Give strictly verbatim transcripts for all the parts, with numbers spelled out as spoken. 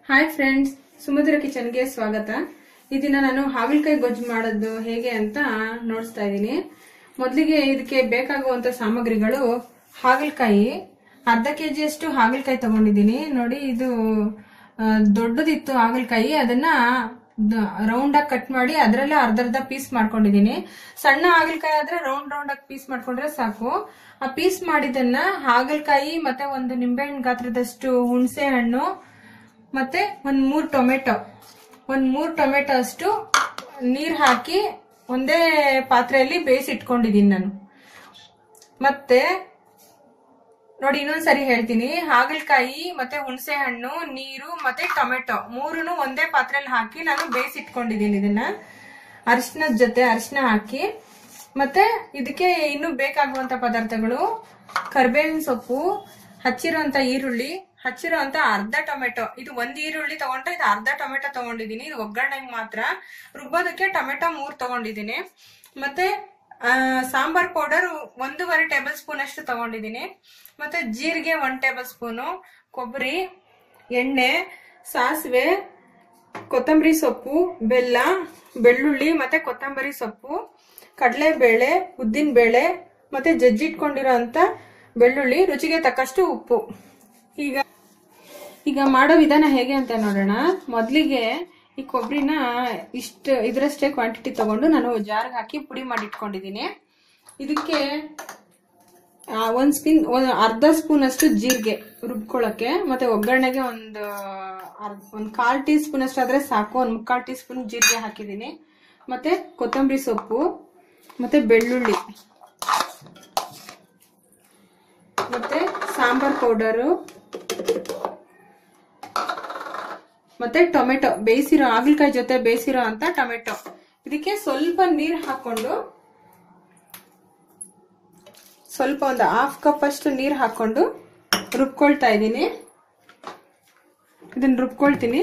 Hi friends, ಸುಮಧುರ kitchen ಗೆ ಸ್ವಾಗತ. ಈ ದಿನ ನಾನು ಹಾಗಲಕಾಯಿ ಗೊಜ್ಜು ಮಾಡೋದು ಹೇಗೆ ಅಂತ ನೋಡ್ತಾ ಇದ್ದೀನಿ. ಮೊದಲಿಗೆ ಇದಕ್ಕೆ ಬೇಕಾಗುವಂತ ಸಾಮಗ್ರಿಗಳು: ಹಾಗಲಕಾಯಿ ಅರ್ಧ ಕೆಜಿ ಅಷ್ಟು ಹಾಗಲಕಾಯಿ ತಗೊಂಡಿದ್ದೀನಿ. ನೋಡಿ, ಇದು ದೊಡ್ಡದಿತ್ತು ಹಾಗಲಕಾಯಿ, ಅದನ್ನ ರೌಂಡ್ ಆಗಿ ಕಟ್ ಮಾಡಿ ಅದರಲ್ಲೇ ಅರ್ಧ ಅರ್ಧ ಪೀಸ್ ಮಾಡ್ಕೊಂಡಿದ್ದೀನಿ. ಸಣ್ಣ ಹಾಗಲಕಾಯಿ ಆದ್ರೆ ರೌಂಡ್ ರೌಂಡ್ ಆಗಿ ಪೀಸ್ ಮಾಡ್ಕೊಂಡ್ರೆ ಸಾಕು. ಆ ಪೀಸ್ ಮಾಡಿದನ್ನ ಹಾಗಲಕಾಯಿ ಮತ್ತೆ ಒಂದು ನಿಂಬೆಹಣ್ಣು ಗಾತ್ರದಷ್ಟು ಹುಣಸೆ ಹಣ್ಣು ಮತ್ತೆ ಒಂದ್ ಮೂರ್ ಟೊಮೆಟೊ ಒಂದ್ ಮೂರ್ ಟೊಮೆಟೊ ಅಷ್ಟು ನೀರ್ ಹಾಕಿ ಒಂದೇ ಪಾತ್ರೆಯಲ್ಲಿ ಬೇಯಿಸಿ ಇಟ್ಕೊಂಡಿದೀನಿ ನಾನು. ಮತ್ತೆ ನೋಡಿ, ಇನ್ನೊಂದ್ಸರಿ ಹೇಳ್ತೀನಿ. ಹಾಗಲಕಾಯಿ ಮತ್ತೆ ಹುಣಸೆ ಹಣ್ಣು, ನೀರು ಮತ್ತೆ ಟೊಮೆಟೊ ಮೂರನ್ನು ಒಂದೇ ಪಾತ್ರೆಯಲ್ಲಿ ಹಾಕಿ ನಾನು ಬೇಯಿಸಿ ಇಟ್ಕೊಂಡಿದ್ದೀನಿ. ಇದನ್ನ ಅರಿಶಿನದ ಜೊತೆ ಅರಿಶಿನ ಹಾಕಿ, ಮತ್ತೆ ಇದಕ್ಕೆ ಇನ್ನು ಬೇಕಾಗುವಂತ ಪದಾರ್ಥಗಳು: ಕರಿಬೇವಿನ ಸೊಪ್ಪು, ಹಚ್ಚಿರುವಂತ ಈರುಳ್ಳಿ, ಹಚ್ಚಿರುವಂತ ಅರ್ಧ ಟೊಮೆಟೊ. ಇದು ಒಂದ್ ಈರುಳ್ಳಿ ತಗೊಂಡ್ರೆ ಇದು ಅರ್ಧ ಟೊಮೆಟೊ ತಗೊಂಡಿದ್ದೀನಿ. ಇದು ಒಗ್ಗರಣೆಗೆ ಮಾತ್ರ. ರುಬ್ಬೋದಕ್ಕೆ ಟೊಮೆಟೊ ಮೂರ್ ತಗೊಂಡಿದ್ದೀನಿ. ಮತ್ತೆ ಸಾಂಬಾರ್ ಪೌಡರ್ ಒಂದೂವರೆ ಟೇಬಲ್ ಸ್ಪೂನ್ ಅಷ್ಟು ತಗೊಂಡಿದ್ದೀನಿ. ಮತ್ತೆ ಜೀರಿಗೆ ಒಂದ್ ಟೇಬಲ್ ಸ್ಪೂನು, ಕೊಬ್ಬರಿ, ಎಣ್ಣೆ, ಸಾಸಿವೆ, ಕೊತ್ತಂಬರಿ ಸೊಪ್ಪು, ಬೆಲ್ಲ, ಬೆಳ್ಳುಳ್ಳಿ ಮತ್ತೆ ಕೊತ್ತಂಬರಿ ಸೊಪ್ಪು, ಕಡಲೆಬೇಳೆ, ಉದ್ದಿನ ಬೇಳೆ ಮತ್ತೆ ಜಜ್ಜಿಟ್ಕೊಂಡಿರೋ ಅಂತ ಬೆಳ್ಳುಳ್ಳಿ, ರುಚಿಗೆ ತಕ್ಕಷ್ಟು ಉಪ್ಪು. ಈಗ ಈಗ ಮಾಡೋ ವಿಧಾನ ಹೇಗೆ ಅಂತ ನೋಡೋಣ. ಮೊದಲಿಗೆ ಈ ಕೊಬ್ಬರಿನ ಇಷ್ಟ ಇದರಷ್ಟೇ ಕ್ವಾಂಟಿಟಿ ತಗೊಂಡು ನಾನು ಜಾರ್ಗೆ ಹಾಕಿ ಪುಡಿ ಮಾಡಿ ಇಟ್ಕೊಂಡಿದ್ದೀನಿ. ಇದಕ್ಕೆ ಒಂದ್ ಸ್ಪೂನ್ ಅರ್ಧ ಸ್ಪೂನ್ ಅಷ್ಟು ಜೀರಿಗೆ ರುಬ್ಕೊಳ್ಳಕ್ಕೆ, ಮತ್ತೆ ಒಗ್ಗರಣೆಗೆ ಒಂದು ಒಂದ್ ಕಾಲ್ ಟೀ ಸ್ಪೂನ್ ಅಷ್ಟು ಆದ್ರೆ ಸಾಕು. ಒಂದ್ ಮುಕ್ಕಾಲ್ ಟೀ ಸ್ಪೂನ್ ಜೀರಿಗೆ ಹಾಕಿದ್ದೀನಿ. ಮತ್ತೆ ಕೊತ್ತಂಬರಿ ಸೊಪ್ಪು, ಮತ್ತೆ ಬೆಳ್ಳುಳ್ಳಿ, ಮತ್ತೆ ಸಾಂಬಾರ್ ಪೌಡರು, ಮತ್ತೆ ಟೊಮೆಟೊ, ಬೇಯಿಸಿರೋ ಹಾಗಲಕಾಯಿ ಜೊತೆ ಬೇಯಿಸಿರೋ ಅಂತ ಟೊಮೆಟೊ. ಇದಕ್ಕೆ ಸ್ವಲ್ಪ ನೀರ್ ಹಾಕೊಂಡು, ಸ್ವಲ್ಪ ಒಂದು ಹಾಫ್ ಕಪ್ ಅಷ್ಟು ನೀರ್ ಹಾಕೊಂಡು ರುಬ್ಕೊಳ್ತಾ ಇದ್ದೀನಿ. ಇದನ್ನ ರುಬ್ಕೊಳ್ತೀನಿ.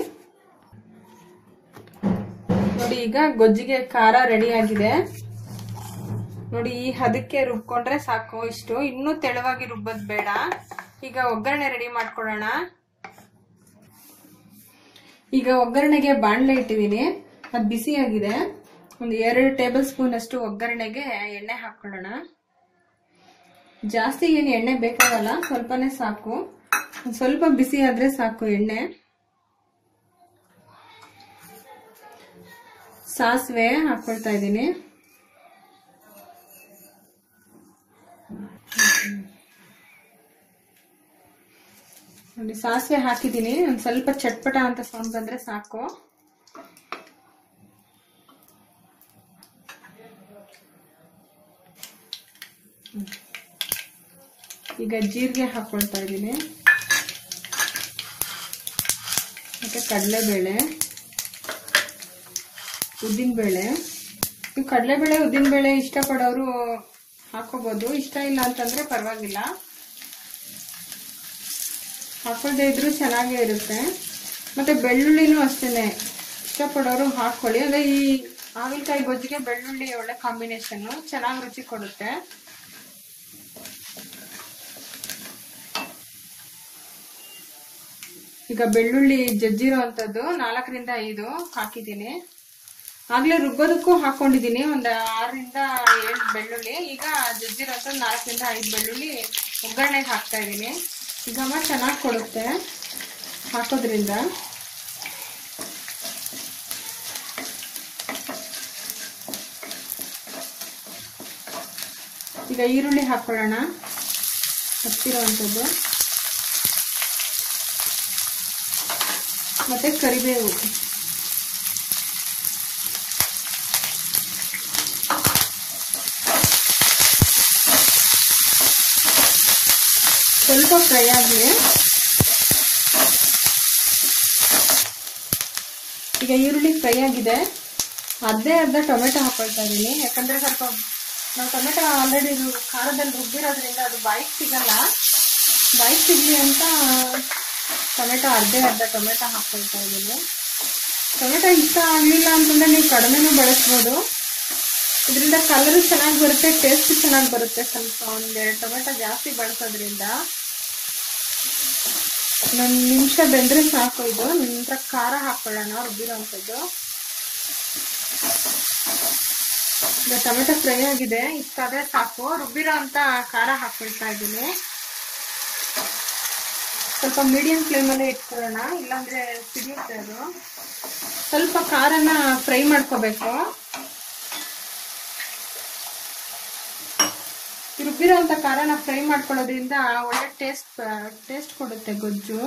ನೋಡಿ, ಈಗ ಗೊಜ್ಜಿಗೆ ಖಾರ ರೆಡಿ ಆಗಿದೆ. ನೋಡಿ, ಈ ಹದಕ್ಕೆ ರುಬ್ಕೊಂಡ್ರೆ ಸಾಕು. ಇಷ್ಟು ಇನ್ನೂ ತೆಳುವಾಗಿ ರುಬ್ಬೋದ್ ಬೇಡ. ಈಗ ಒಗ್ಗರಣೆ ರೆಡಿ ಮಾಡ್ಕೊಳ್ಳೋಣ. ಈಗ ಒಗ್ಗರಣೆಗೆ ಬಾಣಲೆ ಇಟ್ಟಿದ್ದೀನಿ, ಅದು ಬಿಸಿ ಆಗಿದೆ. ಒಂದು ಎರಡು ಟೇಬಲ್ ಸ್ಪೂನ್ ಅಷ್ಟು ಒಗ್ಗರಣೆಗೆ ಎಣ್ಣೆ ಹಾಕೊಳ್ಳೋಣ. ಜಾಸ್ತಿ ಏನು ಎಣ್ಣೆ ಬೇಕಾಗಲ್ಲ, ಸ್ವಲ್ಪನೇ ಸಾಕು. ಸ್ವಲ್ಪ ಬಿಸಿ ಆದ್ರೆ ಸಾಕು ಎಣ್ಣೆ. ಸಾಸಿವೆ ಹಾಕೊಳ್ತಾ ಇದ್ದೀನಿ. ನೋಡಿ, ಸಾಸಿವೆ ಹಾಕಿದ್ದೀನಿ. ಒಂದ್ ಸ್ವಲ್ಪ ಚಟ್ಪಟ ಅಂತ ಸೌಂಡ್ ಬಂದ್ರೆ ಸಾಕು. ಈಗ ಜೀರಿಗೆ ಹಾಕೊಳ್ತಾ ಇದ್ದೀನಿ. ಮತ್ತೆ ಕಡಲೆಬೇಳೆ, ಉದ್ದಿನಬೇಳೆ. ನೀವು ಕಡಲೆಬೇಳೆ ಉದ್ದಿನಬೇಳೆ ಇಷ್ಟಪಡೋರು ಹಾಕೋಬಹುದು, ಇಷ್ಟ ಇಲ್ಲ ಅಂತಂದ್ರೆ ಪರವಾಗಿಲ್ಲ, ಹಾಕೊಳ್ಳದೆ ಇದ್ರೂ ಚೆನ್ನಾಗೇ ಇರುತ್ತೆ. ಮತ್ತೆ ಬೆಳ್ಳುಳ್ಳಿನೂ ಅಷ್ಟೇನೆ, ಇಷ್ಟಪಡೋರು ಹಾಕೊಳ್ಳಿ. ಅಂದ್ರೆ ಈ ಹಾಗಲಕಾಯಿ ಗೊಜ್ಜಿಗೆ ಬೆಳ್ಳುಳ್ಳಿ ಒಳ್ಳೆ ಕಾಂಬಿನೇಷನ್, ಚೆನ್ನಾಗಿ ರುಚಿ ಕೊಡುತ್ತೆ. ಈಗ ಬೆಳ್ಳುಳ್ಳಿ ಜಜ್ಜಿರೋ ಅಂತದ್ದು ನಾಲ್ಕರಿಂದ ಐದು ಹಾಕಿದ್ದೀನಿ. ಆಗ್ಲೇ ರುಬ್ಬೋದಕ್ಕೂ ಹಾಕೊಂಡಿದ್ದೀನಿ ಒಂದು ಆರರಿಂದ ಏಳು ಬೆಳ್ಳುಳ್ಳಿ. ಈಗ ಜಜ್ಜಿರೋಂಥದ್ದು ನಾಲ್ಕರಿಂದ ಐದು ಬೆಳ್ಳುಳ್ಳಿ ಒಗ್ಗರಣೆಗೆ ಹಾಕ್ತಾ ಇದ್ದೀನಿ. ಘಮ ಚೆನ್ನಾಗಿ ಕೊಡುತ್ತೆ ಹಾಕೋದ್ರಿಂದ. ಈಗ ಈರುಳ್ಳಿ ಹಾಕೊಳ್ಳೋಣ, ಹಚ್ಚಿರುವಂಥದ್ದು, ಮತ್ತೆ ಕರಿಬೇವು, ಸ್ವಲ್ಪ ಫ್ರೈ ಆಗಲಿ. ಈಗ ಈರುಳ್ಳಿ ಫ್ರೈ ಆಗಿದೆ. ಅರ್ಧೇ ಅರ್ಧ ಟೊಮೆಟೊ ಹಾಕೊಳ್ತಾ ಇದ್ದೀನಿ. ಯಾಕಂದ್ರೆ ಸ್ವಲ್ಪ ನಾವು ಟೊಮೆಟೊ ಆಲ್ರೆಡಿ ಖಾರದಲ್ಲಿ ರುಬ್ಬಿರೋದ್ರಿಂದ ಅದು ಬಾಯಿಗೆ ಸಿಗಲ್ಲ. ಬಾಯಿಗೆ ಸಿಗ್ಲಿ ಅಂತ ಟೊಮೆಟೊ ಅರ್ಧೇ ಅರ್ಧ ಟೊಮೆಟೊ ಹಾಕೊಳ್ತಾ ಇದ್ದೀನಿ. ಟೊಮೆಟೊ ಇಷ್ಟ ಆಗಲಿಲ್ಲ ಅಂತಂದ್ರೆ ನೀವು ಕಡಿಮೆನೂ ಬಳಸ್ಬೋದು. ಇದರಿಂದ ಕಲರು ಚೆನ್ನಾಗಿ ಬರುತ್ತೆ, ಟೇಸ್ಟ್ ಚೆನ್ನಾಗಿ ಬರುತ್ತೆ. ಸ್ವಲ್ಪ ಒಂದೆರಡು ಟೊಮೆಟೊ ಜಾಸ್ತಿ ಬಳಸೋದ್ರಿಂದ. ಒಂದು ನಿಮಿಷ ಬೆಂದ್ರೆ ಸಾಕು. ಇದು ನಂತರ ಖಾರ ಹಾಕೊಳ್ಳೋಣ, ರುಬ್ಬಿರೋಂಥದ್ದು. ಈಗ ಟೊಮೆಟೊ ಫ್ರೈ ಆಗಿದೆ, ಇಷ್ಟಾದ್ರೆ ಸಾಕು. ರುಬ್ಬಿರೋ ಅಂತ ಖಾರ ಹಾಕೊಳ್ತಾ ಇದ್ದೀನಿ. ಸ್ವಲ್ಪ ಮೀಡಿಯಂ ಫ್ಲೇಮಲ್ಲೇ ಇಟ್ಕೊಳ್ಳೋಣ, ಇಲ್ಲಾಂದ್ರೆ ಸಿಡಿಯುತ್ತೆ ಅದು. ಸ್ವಲ್ಪ ಖಾರನ ಫ್ರೈ ಮಾಡ್ಕೋಬೇಕು. ರುಬ್ಬಿರೋ ಅಂತ ಖಾರನ ಫ್ರೈ ಮಾಡ್ಕೊಳ್ಳೋದ್ರಿಂದ ಒಳ್ಳೆ ಟೇಸ್ಟ್ ಟೇಸ್ಟ್ ಕೊಡುತ್ತೆ ಗೊಜ್ಜು.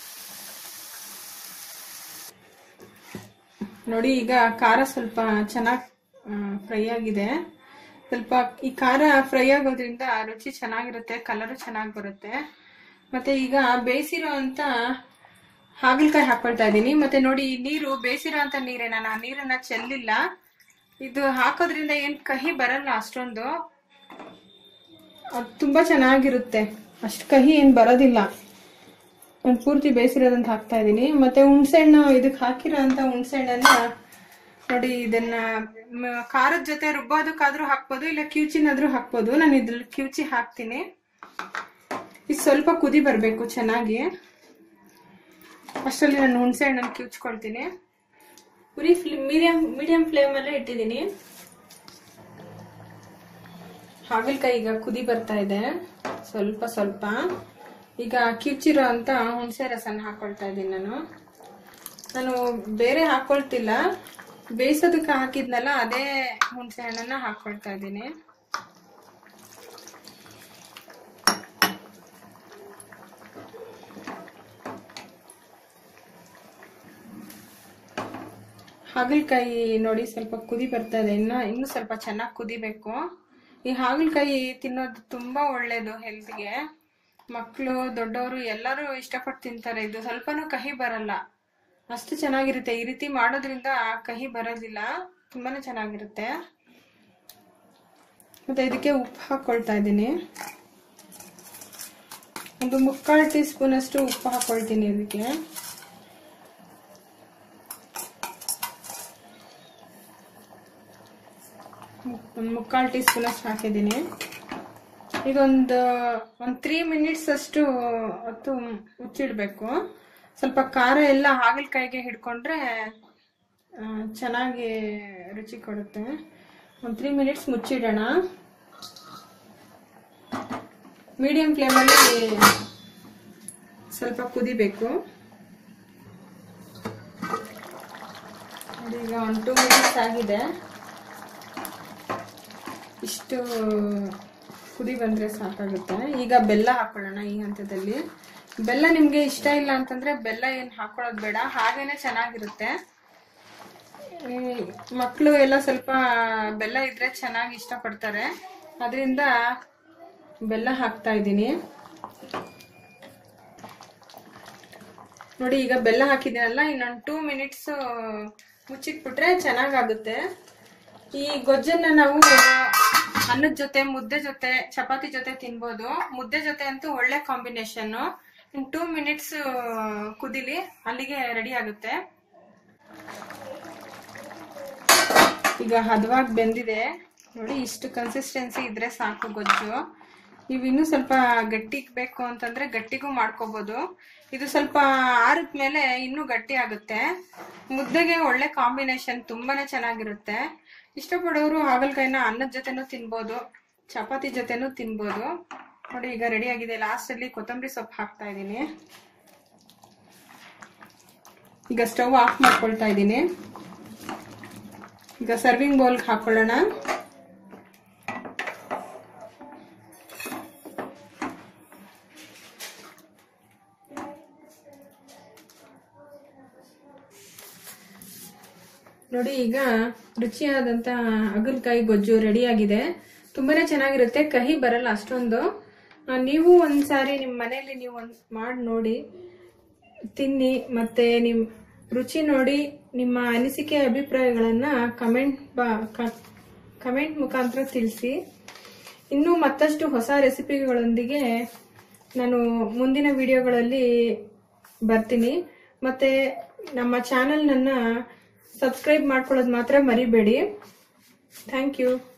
ನೋಡಿ, ಈಗ ಖಾರ ಸ್ವಲ್ಪ ಚೆನ್ನಾಗಿ ಫ್ರೈ ಆಗಿದೆ. ಸ್ವಲ್ಪ ಈ ಖಾರ ಫ್ರೈ ಆಗೋದ್ರಿಂದ ರುಚಿ ಚೆನ್ನಾಗಿರುತ್ತೆ, ಕಲರು ಚೆನ್ನಾಗಿ ಬರುತ್ತೆ. ಮತ್ತೆ ಈಗ ಬೇಯಿಸಿರೋ ಅಂತ ಹಾಗಲಕಾಯಿ ಹಾಕೊಳ್ತಾ ಇದ್ದೀನಿ. ಮತ್ತೆ ನೋಡಿ, ಈ ನೀರು ಬೇಯಿಸಿರೋ ಅಂತ ನೀರೇ, ನಾನು ಆ ನೀರನ್ನ ಚೆಲ್ಲಿಲ್ಲ. ಇದು ಹಾಕೋದ್ರಿಂದ ಏನ್ ಕಹಿ ಬರಲ್ಲ ಅಷ್ಟೊಂದು, ಅದು ತುಂಬಾ ಚೆನ್ನಾಗಿರುತ್ತೆ. ಅಷ್ಟು ಕಹಿ ಏನ್ ಬರೋದಿಲ್ಲ. ನಾನು ಪೂರ್ತಿ ಬೇಯಿಸಿರೋದಂತ ಹಾಕ್ತಾ ಇದ್ದೀನಿ. ಮತ್ತೆ ಹುಣಸೆಹಣ್ಣು, ಇದಕ್ಕೆ ಹಾಕಿರೋ ಅಂತ ಹುಣಸೆಹಣ್ಣನ್ನ ನೋಡಿ, ಇದನ್ನ ಖಾರದ ಜೊತೆ ರುಬ್ಬೋದಕ್ಕಾದ್ರೂ ಹಾಕ್ಬೋದು, ಇಲ್ಲ ಕಿವುಚಿನಾದ್ರೂ ಹಾಕ್ಬೋದು. ನಾನು ಇದ್ರಲ್ಲಿ ಕಿವುಚಿ ಹಾಕ್ತೀನಿ. ಇದು ಸ್ವಲ್ಪ ಕುದಿ ಬರಬೇಕು ಚೆನ್ನಾಗಿ. ಅಷ್ಟರಲ್ಲಿ ನಾನು ಹುಣಸೆ ಹಣ್ಣನ್ನು ಕಿವುಚ್ಕೊಳ್ತೀನಿ. ಉರಿ ಫ್ಲೇಮ್ ಮೀಡಿಯಂ ಮೀಡಿಯಂ ಫ್ಲೇಮಲ್ಲೇ ಇಟ್ಟಿದ್ದೀನಿ. ಹಾಗಲಕಾಯಿ ಈಗ ಕುದಿ ಬರ್ತಾ ಇದೆ ಸ್ವಲ್ಪ ಸ್ವಲ್ಪ. ಈಗ ಕಿವುಚಿರೋ ಅಂತ ಹುಣಸೆ ರಸನ ಹಾಕೊಳ್ತಾ ಇದ್ದೀನಿ. ನಾನು ನಾನು ಬೇರೆ ಹಾಕೊಳ್ತಿಲ್ಲ, ಬೇಯಿಸೋದಕ್ಕೆ ಹಾಕಿದ್ನಲ್ಲ ಅದೇ ಹುಣಸೆ ಹಣ್ಣನ್ನ ಹಾಕೊಳ್ತಾ ಇದ್ದೀನಿ. ಹಾಗಲಕಾಯಿ ನೋಡಿ ಸ್ವಲ್ಪ ಕುದಿ ಬರ್ತಾ ಇದೆ. ಇನ್ನ ಇನ್ನು ಸ್ವಲ್ಪ ಚೆನ್ನಾಗಿ ಕುದಿಬೇಕು. ಈ ಹಾಗಲಕಾಯಿ ತಿನ್ನೋದು ತುಂಬಾ ಒಳ್ಳೇದು ಹೆಲ್ತ್ಗೆ. ಮಕ್ಕಳು ದೊಡ್ಡವರು ಎಲ್ಲರೂ ಇಷ್ಟಪಟ್ಟು ತಿಂತಾರೆ. ಇದು ಸ್ವಲ್ಪನೂ ಕಹಿ ಬರಲ್ಲ, ಅಷ್ಟು ಚೆನ್ನಾಗಿರುತ್ತೆ. ಈ ರೀತಿ ಮಾಡೋದ್ರಿಂದ ಕಹಿ ಬರೋದಿಲ್ಲ, ತುಂಬಾನೇ ಚೆನ್ನಾಗಿರುತ್ತೆ. ಮತ್ತೆ ಇದಕ್ಕೆ ಉಪ್ಪು ಹಾಕೊಳ್ತಾ ಇದ್ದೀನಿ. ಒಂದು ಮುಕ್ಕಾಲು ಟೀ ಸ್ಪೂನ್ ಅಷ್ಟು ಉಪ್ಪು ಹಾಕೊಳ್ತೀನಿ ಇದಕ್ಕೆ. ಒಂದು ಮುಕ್ಕಾಲು ಟೀ ಸ್ಪೂನ್ ಅಷ್ಟು ಹಾಕಿದ್ದೀನಿ. ಈಗ ಒಂದು ಒಂದು ತ್ರೀ ಮಿನಿಟ್ಸ್ ಅಷ್ಟು ಹೊತ್ತು ಮುಚ್ಚಿಡ್ಬೇಕು. ಸ್ವಲ್ಪ ಖಾರ ಎಲ್ಲ ಹಾಗಲಕಾಯಿಗೆ ಹಿಡ್ಕೊಂಡ್ರೆ ಚೆನ್ನಾಗಿ ರುಚಿ ಕೊಡುತ್ತೆ. ಒಂದು ತ್ರೀ ಮಿನಿಟ್ಸ್ ಮುಚ್ಚಿಡೋಣ. ಮೀಡಿಯಂ ಫ್ಲೇಮಲ್ಲಿ ಸ್ವಲ್ಪ ಕುದಿಬೇಕು. ಈಗ ಒಂದು ಟೂ ಮಿನಿಟ್ಸ್ ಆಗಿದೆ. ಇಷ್ಟು ಕುದಿ ಬಂದರೆ ಸಾಕಾಗುತ್ತೆ. ಈಗ ಬೆಲ್ಲ ಹಾಕೊಳ್ಳೋಣ ಈ ಹಂತದಲ್ಲಿ. ಬೆಲ್ಲ ನಿಮಗೆ ಇಷ್ಟ ಇಲ್ಲ ಅಂತಂದ್ರೆ ಬೆಲ್ಲ ಏನು ಹಾಕೊಳ್ಳೋದು ಬೇಡ, ಹಾಗೇನೆ ಚೆನ್ನಾಗಿರುತ್ತೆ. ಮಕ್ಕಳು ಎಲ್ಲ ಸ್ವಲ್ಪ ಬೆಲ್ಲ ಇದ್ರೆ ಚೆನ್ನಾಗಿ ಇಷ್ಟಪಡ್ತಾರೆ, ಅದರಿಂದ ಬೆಲ್ಲ ಹಾಕ್ತಾ ಇದ್ದೀನಿ. ನೋಡಿ, ಈಗ ಬೆಲ್ಲ ಹಾಕಿದ್ದೀನಲ್ಲ, ಇನ್ನೊಂದು ಟೂ ಮಿನಿಟ್ಸ್ ಮುಚ್ಚಿಟ್ಬಿಟ್ರೆ ಚೆನ್ನಾಗಾಗುತ್ತೆ. ಈ ಗೊಜ್ಜನ್ನ ನಾವು ಅನ್ನದ ಜೊತೆ, ಮುದ್ದೆ ಜೊತೆ, ಚಪಾತಿ ಜೊತೆ ತಿನ್ಬೋದು. ಮುದ್ದೆ ಜೊತೆ ಅಂತೂ ಒಳ್ಳೆ ಕಾಂಬಿನೇಷನ್. ಇನ್ ಟೂ ಮಿನಿಟ್ಸ್ ಕುದಿಲಿ, ಅಲ್ಲಿಗೆ ರೆಡಿ ಆಗುತ್ತೆ. ಈಗ ಹದವಾಗಿ ಬೆಂದಿದೆ ನೋಡಿ. ಇಷ್ಟು ಕನ್ಸಿಸ್ಟೆನ್ಸಿ ಇದ್ರೆ ಸಾಕು ಗೊಜ್ಜು. ನೀವು ಇನ್ನೂ ಸ್ವಲ್ಪ ಗಟ್ಟಿಗೆ ಬೇಕು ಅಂತಂದ್ರೆ ಗಟ್ಟಿಗೂ ಮಾಡ್ಕೋಬಹುದು. ಇದು ಸ್ವಲ್ಪ ಆರಿದ ಮೇಲೆ ಇನ್ನೂ ಗಟ್ಟಿ ಆಗುತ್ತೆ. ಮುದ್ದೆಗೆ ಒಳ್ಳೆ ಕಾಂಬಿನೇಷನ್, ತುಂಬಾನೇ ಚೆನ್ನಾಗಿರುತ್ತೆ. ಇಷ್ಟಪಡೋರು ಹಾಗಲಕಾಯಿನ ಅನ್ನದ ಜೊತೆನೂ ತಿನ್ಬೋದು, ಚಪಾತಿ ಜೊತೆನೂ ತಿನ್ಬೋದು. ನೋಡಿ, ಈಗ ರೆಡಿ ಆಗಿದೆ. ಲಾಸ್ಟ್ ಅಲ್ಲಿ ಕೊತ್ತಂಬರಿ ಸೊಪ್ಪು ಹಾಕ್ತಾ ಇದ್ದೀನಿ. ಈಗ ಸ್ಟವ್ ಆಫ್ ಮಾಡ್ಕೊಳ್ತಾ ಇದ್ದೀನಿ. ಈಗ ಸರ್ವಿಂಗ್ ಬೌಲ್ಗೆ ಹಾಕೊಳ್ಳೋಣ. ನೋಡಿ, ಈಗ ರುಚಿಯಾದಂತ ಹಾಗಲಕಾಯಿ ಗೊಜ್ಜು ರೆಡಿ ಆಗಿದೆ. ತುಂಬಾನೇ ಚೆನ್ನಾಗಿರುತ್ತೆ, ಕಹಿ ಬರಲ್ಲ ಅಷ್ಟೊಂದು. ನೀವು ಒಂದ್ಸಾರಿ ನಿಮ್ಮ ಮನೆಯಲ್ಲಿ ನೀವು ಒಂದ್ ಮಾಡಿ ನೋಡಿ, ತಿನ್ನಿ. ಮತ್ತೆ ನಿಮ್ ರುಚಿ ನೋಡಿ ನಿಮ್ಮ ಅನಿಸಿಕೆ ಅಭಿಪ್ರಾಯಗಳನ್ನ ಕಮೆಂಟ್ ಕಮೆಂಟ್ ಮುಖಾಂತರ ತಿಳಿಸಿ. ಇನ್ನೂ ಮತ್ತಷ್ಟು ಹೊಸ ರೆಸಿಪಿಗಳೊಂದಿಗೆ ನಾನು ಮುಂದಿನ ವಿಡಿಯೋಗಳಲ್ಲಿ ಬರ್ತೀನಿ. ಮತ್ತೆ ನಮ್ಮ ಚಾನೆಲ್ನನ್ನ ಸಬ್ಸ್ಕ್ರೈಬ್ ಮಾಡ್ಕೊಳ್ಳೋದು ಮಾತ್ರ ಮರಿಬೇಡಿ. Thank you.